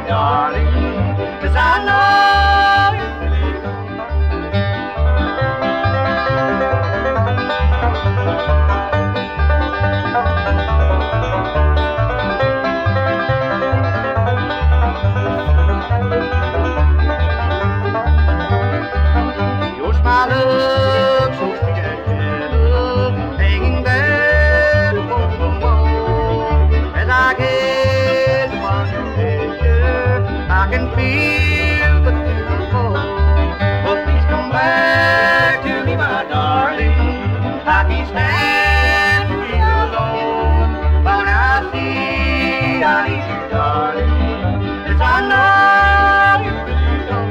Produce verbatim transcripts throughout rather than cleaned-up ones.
darling, 'cause I know you really your smile looks so sweet and gentle, hanging there upon the wall. As I gaze upon your picture, I can feel the tears fall. But please come back to me, my darling. I can't stand to be alone. When I see I need you, darling, 'cause I know you really don't.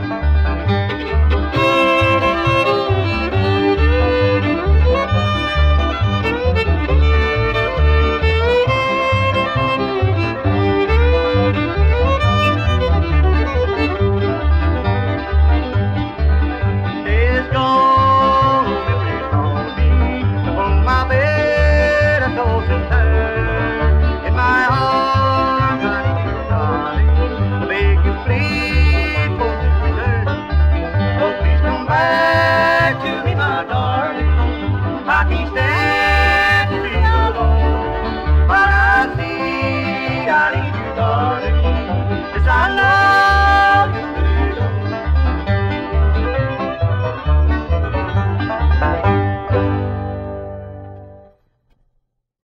Days gone, memories haunting upon my bed, I toss and turn. In my arms, I need you, darling. I beg you, please, won't you return? Oh, please come back to me, my darling. I can't stand to be alone. But I see I need you, darling, 'cause I love